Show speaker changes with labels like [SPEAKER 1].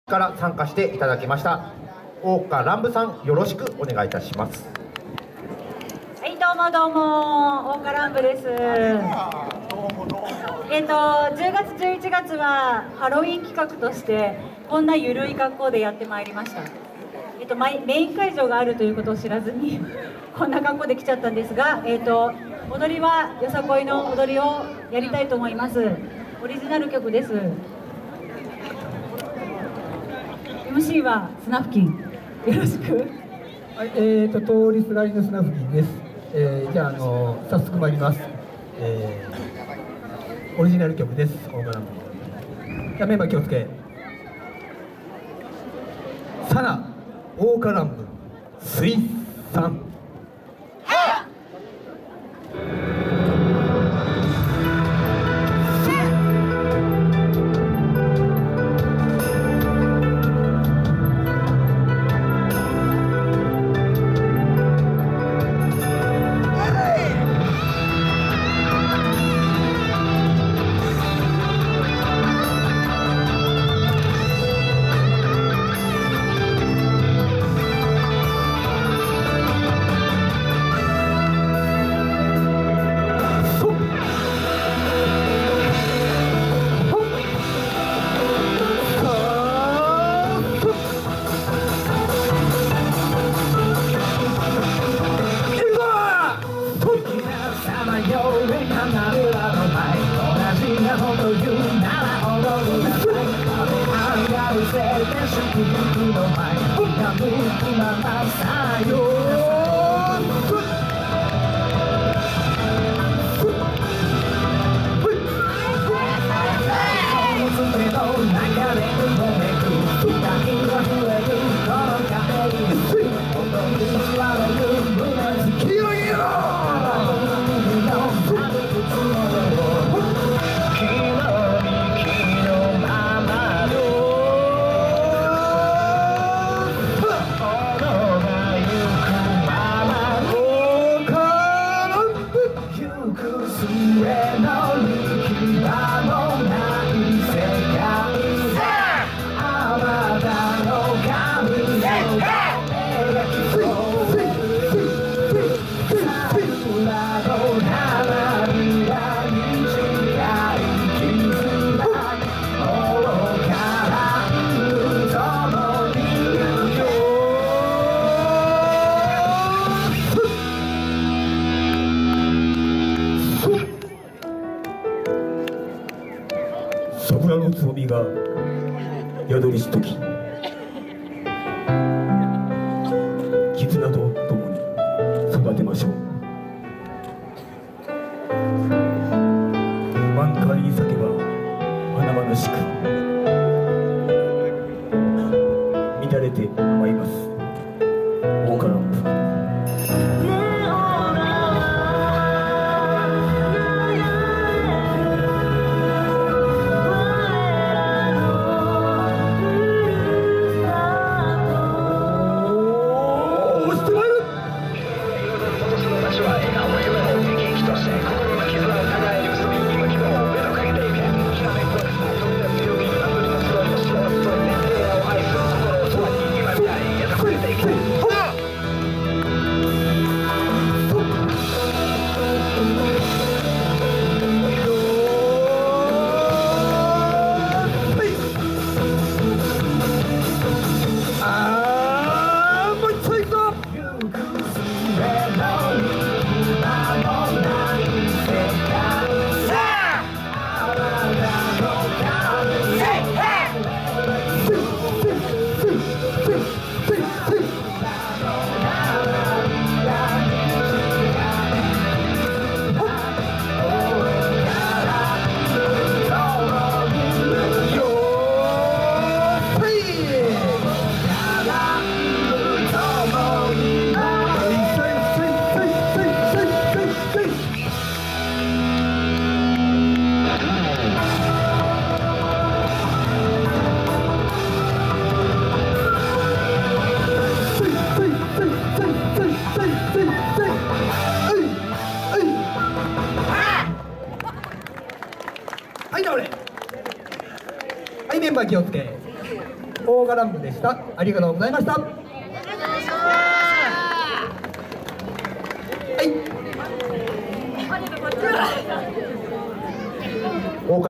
[SPEAKER 1] から参加していただきました大岡乱舞さん、よろしくお願いいたします。
[SPEAKER 2] はい、どうもどうも、大岡乱舞です。10月11月はハロウィン企画としてこんなゆるい格好でやってまいりました。メイン会場があるということを知らずにこんな格好で来ちゃったんですが、踊りはよさこいの踊りをやりたいと思います。オリジナル曲です。 MC はスナフキン、よろしく。
[SPEAKER 3] はい、通りすがりのスナフキンです。じゃあ、早速参ります。オリジナル曲です。大岡乱舞。じゃあメンバー気をつけ。サナ大岡乱舞水産。桜のつぼみが宿りしとき、絆とともに育てましょう。満開に咲けば華々しく乱れてまいります。大岡乱舞。 オーガ乱舞でした。ありがとうございました。はい。